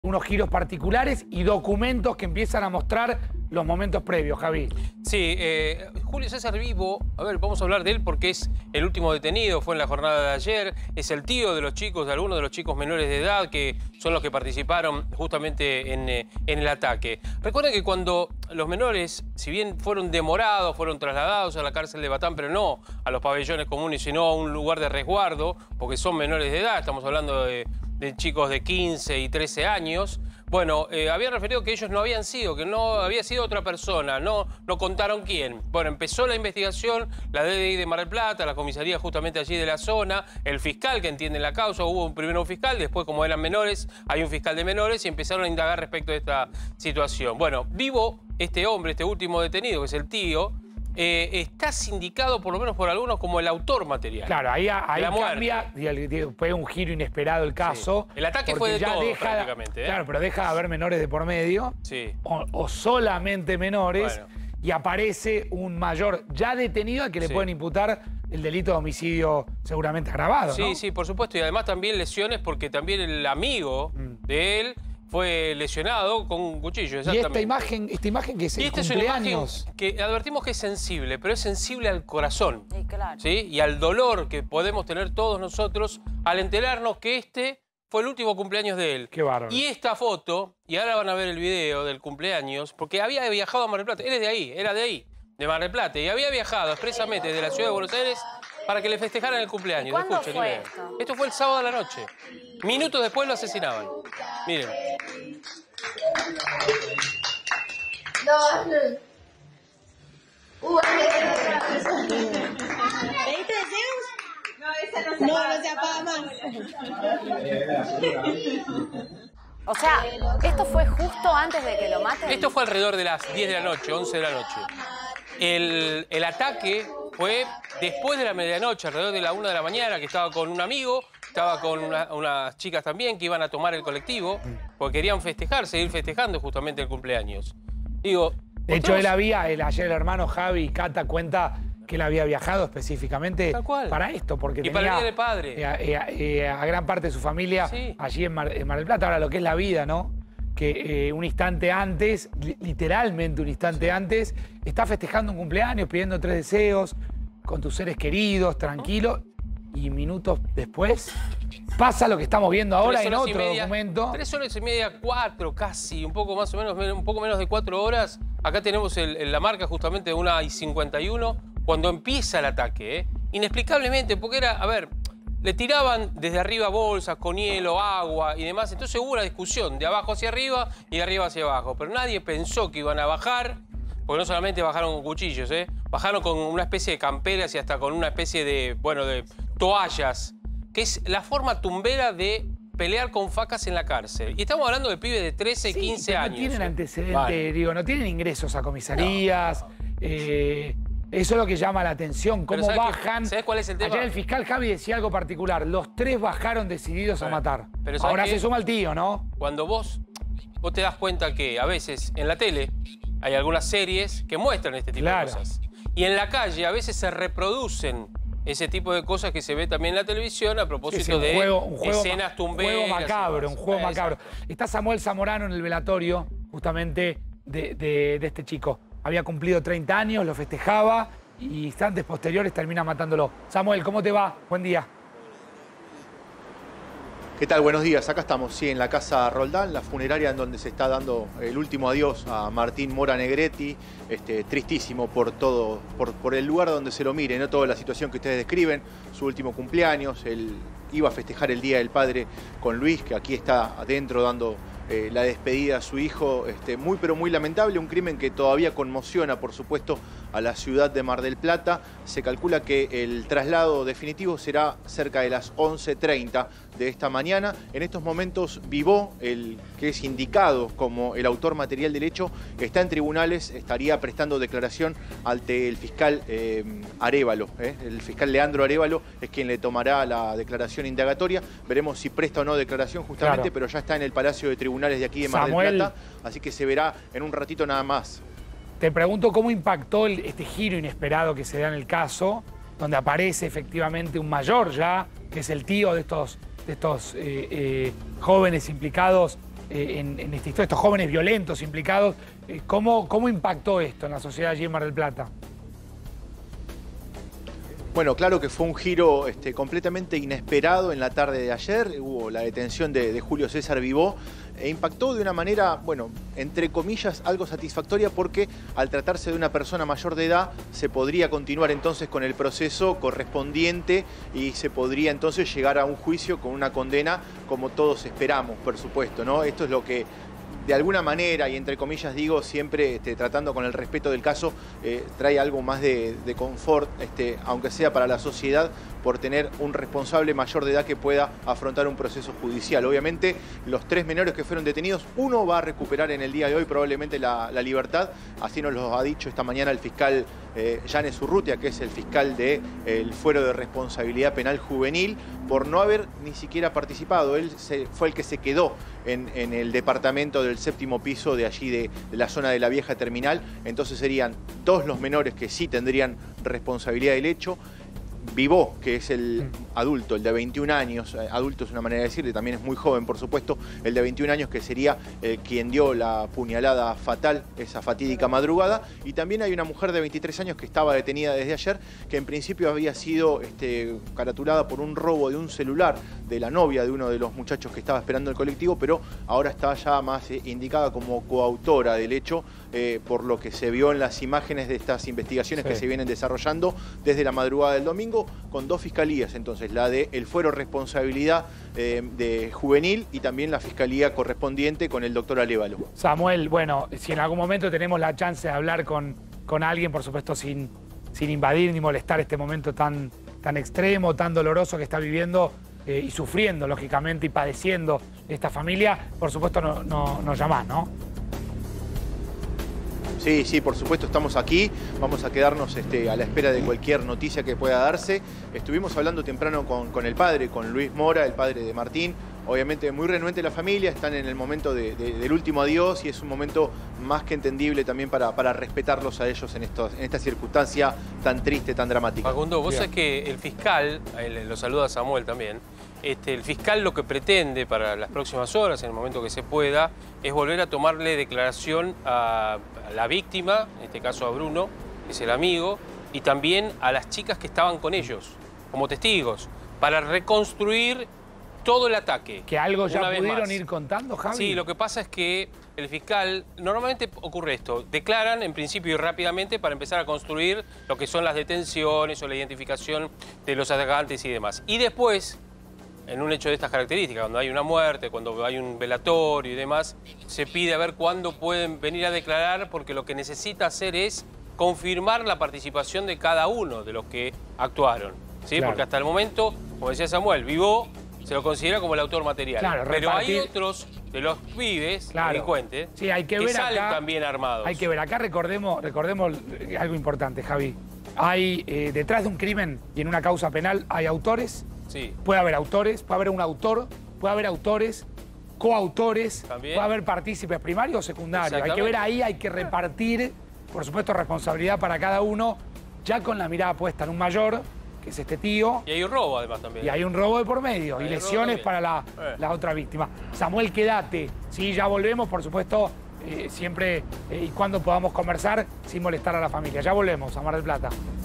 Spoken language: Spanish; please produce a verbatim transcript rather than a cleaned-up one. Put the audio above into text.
unos giros particulares y documentos que empiezan a mostrar los momentos previos, Javi. Sí, eh, Julio César Vivo, a ver, vamos a hablar de él porque es el último detenido, fue en la jornada de ayer, es el tío de los chicos, de algunos de los chicos menores de edad que son los que participaron justamente en, eh, en el ataque. Recuerden que cuando los menores, si bien fueron demorados, fueron trasladados a la cárcel de Batán, pero no a los pabellones comunes, sino a un lugar de resguardo, porque son menores de edad, estamos hablando de... de chicos de quince y trece años, bueno, eh, habían referido que ellos no habían sido, que no había sido otra persona, no, no contaron quién. Bueno, empezó la investigación, la D D I de Mar del Plata, la comisaría justamente allí de la zona, el fiscal que entiende la causa, hubo un, primero un fiscal, después como eran menores, hay un fiscal de menores y empezaron a indagar respecto de esta situación. Bueno, Vivo, este hombre, este último detenido, que es el tío, Eh, está sindicado, por lo menos por algunos, como el autor material. Claro, ahí, ahí cambia, fue un giro inesperado el caso. Sí. El ataque fue de ya todo, deja, prácticamente. ¿eh? Claro, pero deja de haber menores de por medio, sí. o, o solamente menores, bueno. y aparece un mayor ya detenido al que le sí. pueden imputar el delito de homicidio seguramente agravado, Sí, ¿no? sí, por supuesto, y además también lesiones porque también el amigo mm. de él fue lesionado con un cuchillo, exactamente. Y esta imagen, esta imagen que es el cumpleaños... es una imagen que advertimos que es sensible, pero es sensible al corazón. Sí, claro. ¿Sí? Y al dolor que podemos tener todos nosotros al enterarnos que este fue el último cumpleaños de él. Qué bárbaro. Y esta foto, y ahora van a ver el video del cumpleaños, porque había viajado a Mar del Plata. Él es de ahí, era de ahí, de Mar del Plata. Y había viajado expresamente desde la ciudad de Buenos Aires para que le festejaran el cumpleaños. ¿Y cuándo Escuchen, fue esto? esto fue el sábado a la noche. Minutos después lo asesinaban. Miren. Dos. Uh, ¿veinte deseos? No, esa no se no, apaga. No se apaga más. O sea, ¿esto fue justo antes de que lo maten? Esto fue alrededor de las diez de la noche, once de la noche. El, el ataque fue después de la medianoche, alrededor de la una de la mañana, que estaba con un amigo, estaba con una, unas chicas también que iban a tomar el colectivo, porque querían festejar, seguir festejando justamente el cumpleaños. Digo... De hecho, él había, el, ayer el hermano Javi Cata cuenta que él había viajado específicamente para esto, porque y tenía para el Día del Padre. Eh, eh, eh, a gran parte de su familia sí. allí en Mar, en Mar del Plata. Ahora, lo que es la vida, ¿no? Que eh, un instante antes, li literalmente un instante sí. antes, está festejando un cumpleaños, pidiendo tres deseos, con tus seres queridos, tranquilo, y minutos después pasa lo que estamos viendo ahora en otro media, documento. Tres horas y media, cuatro casi, un poco más o menos, un poco menos de cuatro horas. Acá tenemos el, el, la marca justamente de una y cincuenta y uno, cuando empieza el ataque, ¿eh? Inexplicablemente, porque era, a ver, le tiraban desde arriba bolsas con hielo, agua y demás. Entonces hubo una discusión de abajo hacia arriba y de arriba hacia abajo. Pero nadie pensó que iban a bajar, porque no solamente bajaron con cuchillos, ¿eh? Bajaron con una especie de camperas y hasta con una especie de, bueno, de toallas, que es la forma tumbera de pelear con facas en la cárcel. Y estamos hablando de pibes de trece, sí, quince no años. No tienen ¿eh? antecedentes, vale. digo, no tienen ingresos a comisarías. No, no. Eh, eso es lo que llama la atención, cómo ¿sabes bajan. Qué, ¿Sabes cuál es el tema? Ayer el fiscal Javi decía algo particular. Los tres bajaron decididos bueno, a matar. Pero ahora qué? se suma el tío, ¿no? Cuando vos, vos te das cuenta que a veces en la tele hay algunas series que muestran este tipo claro. de cosas. Y en la calle a veces se reproducen ese tipo de cosas que se ve también en la televisión a propósito sí, sí, un de juego, un juego, escenas tumberas. Un juego macabro, un juego eh, macabro. Está Samuel Zamorano en el velatorio, justamente, de, de, de este chico. Había cumplido treinta años, lo festejaba y instantes posteriores termina matándolo. Samuel, ¿cómo te va? Buen día. ¿Qué tal? Buenos días. Acá estamos, sí, en la Casa Roldán, la funeraria en donde se está dando el último adiós a Martín Mora Negretti. Este, tristísimo por todo, por, por el lugar donde se lo mire, no toda la situación que ustedes describen, su último cumpleaños, él iba a festejar el Día del Padre con Luis, que aquí está adentro dando eh, la despedida a su hijo. Este, muy pero muy lamentable, un crimen que todavía conmociona, por supuesto, a la ciudad de Mar del Plata. Se calcula que el traslado definitivo será cerca de las once treinta de esta mañana. En estos momentos Vivó, el que es indicado como el autor material del hecho, está en tribunales, estaría prestando declaración ante el fiscal eh, Arévalo. ¿eh? El fiscal Leandro Arévalo es quien le tomará la declaración indagatoria. Veremos si presta o no declaración justamente, claro. pero ya está en el Palacio de Tribunales de aquí de Mar Samuel, del Plata, así que se verá en un ratito nada más. Te pregunto cómo impactó el, este giro inesperado que se da en el caso, donde aparece efectivamente un mayor ya, que es el tío de estos, de estos eh, eh, jóvenes implicados eh, en, en esta historia, estos jóvenes violentos implicados. Eh, ¿cómo, ¿Cómo impactó esto en la sociedad allí en Mar del Plata? Bueno, claro que fue un giro este, completamente inesperado en la tarde de ayer. Hubo la detención de, de Julio César Vivó e impactó de una manera, bueno, entre comillas, algo satisfactoria porque al tratarse de una persona mayor de edad se podría continuar entonces con el proceso correspondiente y se podría entonces llegar a un juicio con una condena como todos esperamos, por supuesto, ¿no? Esto es lo que de alguna manera, y entre comillas digo, siempre este, tratando con el respeto del caso, eh, trae algo más de, de confort, este, aunque sea para la sociedad, por tener un responsable mayor de edad que pueda afrontar un proceso judicial. Obviamente, los tres menores que fueron detenidos, uno va a recuperar en el día de hoy probablemente la, la libertad, así nos lo ha dicho esta mañana el fiscal eh, Yanes Urrutia, que es el fiscal del de, el fuero de responsabilidad penal juvenil, por no haber ni siquiera participado. Él se, fue el que se quedó en, en el departamento del séptimo piso de allí, de, de la zona de la vieja terminal. Entonces serían dos los menores que sí tendrían responsabilidad del hecho. Vivó, que es el adulto, el de veintiún años, adulto es una manera de decirle, también es muy joven, por supuesto, el de veintiún años que sería eh, quien dio la puñalada fatal, esa fatídica madrugada, y también hay una mujer de veintitrés años que estaba detenida desde ayer, que en principio había sido este, caratulada por un robo de un celular de la novia de uno de los muchachos que estaba esperando el colectivo, pero ahora está ya más eh, indicada como coautora del hecho, eh, por lo que se vio en las imágenes de estas investigaciones sí. que se vienen desarrollando desde la madrugada del domingo, con dos fiscalías, entonces, la de el fuero responsabilidad eh, de juvenil y también la fiscalía correspondiente con el doctor Alévalo. Samuel, bueno, si en algún momento tenemos la chance de hablar con, con alguien, por supuesto sin, sin invadir ni molestar este momento tan, tan extremo, tan doloroso que está viviendo eh, y sufriendo, lógicamente, y padeciendo esta familia, por supuesto no, no, nos llamás, ¿no? Sí, sí, por supuesto, estamos aquí. Vamos a quedarnos este, a la espera de cualquier noticia que pueda darse. Estuvimos hablando temprano con, con el padre, con Luis Mora, el padre de Martín. Obviamente muy renuente la familia, están en el momento de, de, del último adiós y es un momento más que entendible también para, para respetarlos a ellos en, estos, en esta circunstancia tan triste, tan dramática. Facundo, vos sabés que el fiscal, él, lo saluda Samuel también, este, el fiscal lo que pretende para las próximas horas, en el momento que se pueda, es volver a tomarle declaración a, a la víctima, en este caso a Bruno, que es el amigo, y también a las chicas que estaban con ellos, como testigos, para reconstruir todo el ataque. ¿Que algo ya pudieron ir contando, Javi? Sí, lo que pasa es que el fiscal, normalmente ocurre esto, declaran en principio y rápidamente para empezar a construir lo que son las detenciones o la identificación de los atacantes y demás. Y después, en un hecho de estas características, cuando hay una muerte, cuando hay un velatorio y demás, se pide a ver cuándo pueden venir a declarar, porque lo que necesita hacer es confirmar la participación de cada uno de los que actuaron. ¿Sí? Claro. Porque hasta el momento, como decía Samuel, Vivó se lo considera como el autor material. Claro, pero repartir... hay otros de los pibes, claro, delincuentes, sí, hay que, que ver salen acá, también armados. Hay que ver, acá recordemos, recordemos algo importante, Javi. Hay, eh, detrás de un crimen y en una causa penal hay autores, sí. puede haber autores, puede haber un autor, puede haber autores, coautores, ¿también? Puede haber partícipes primarios o secundarios. Hay que ver ahí, hay que repartir, por supuesto, responsabilidad para cada uno, ya con la mirada puesta en un mayor, que es este tío. Y hay un robo además también. Y hay un robo de por medio, hay y lesiones para la, eh. la otra víctima. Samuel, quédate. Sí, ya volvemos, por supuesto, eh, siempre eh, y cuando podamos conversar sin molestar a la familia. Ya volvemos a Mar del Plata.